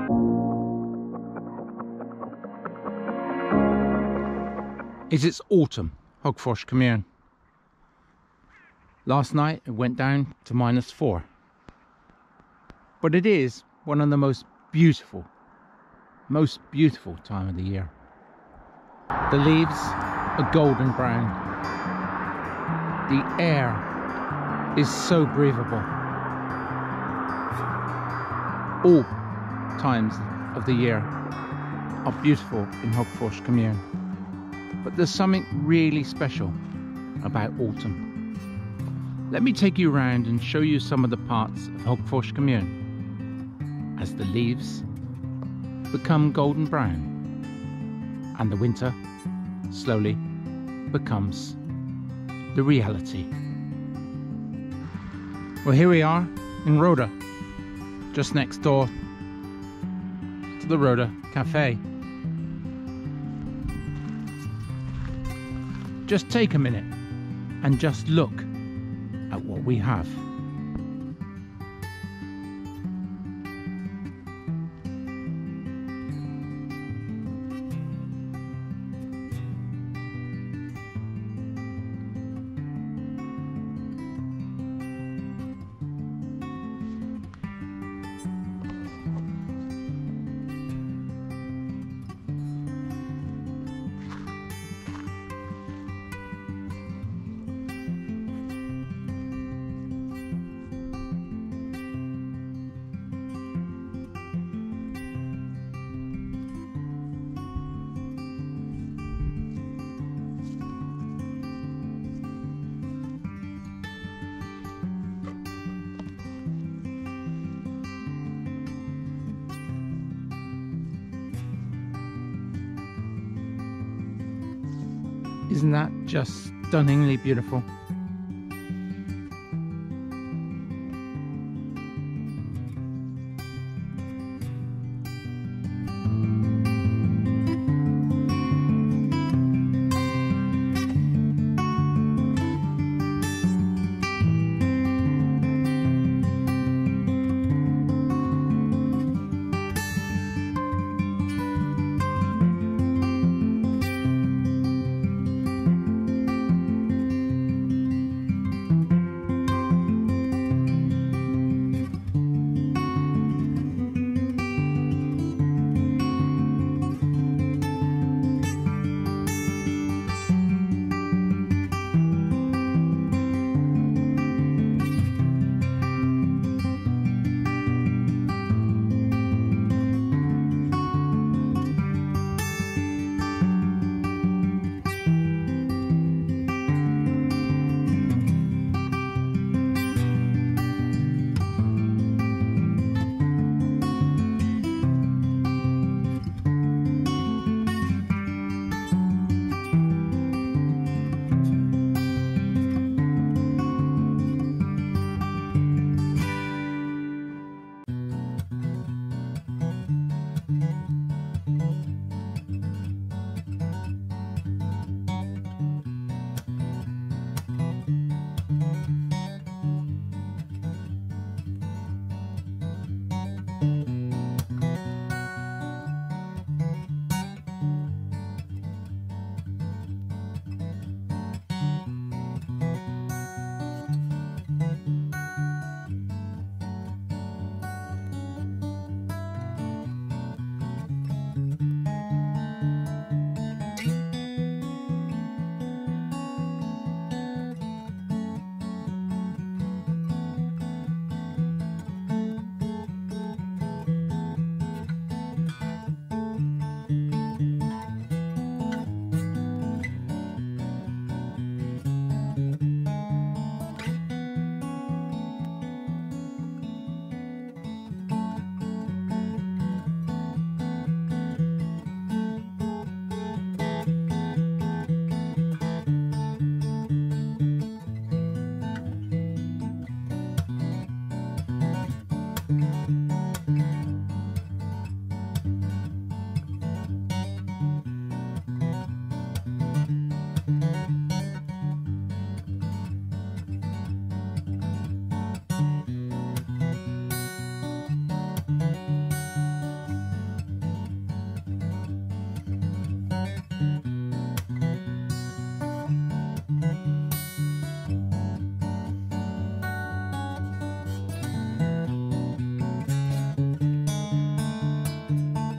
It's autumn, Hagfors Commune. Last night it went down to -4. But it is one of the most beautiful time of the year. The leaves are golden brown. The air is so breathable. All times of the year are beautiful in Hagfors Commune. But there's something really special about autumn. Let me take you around and show you some of the parts of Hagfors Commune as the leaves become golden brown and the winter slowly becomes the reality. Well, here we are in Rhoda, just next door to the Rhoda Cafe. Just take a minute and just look at what we have. Isn't that just stunningly beautiful?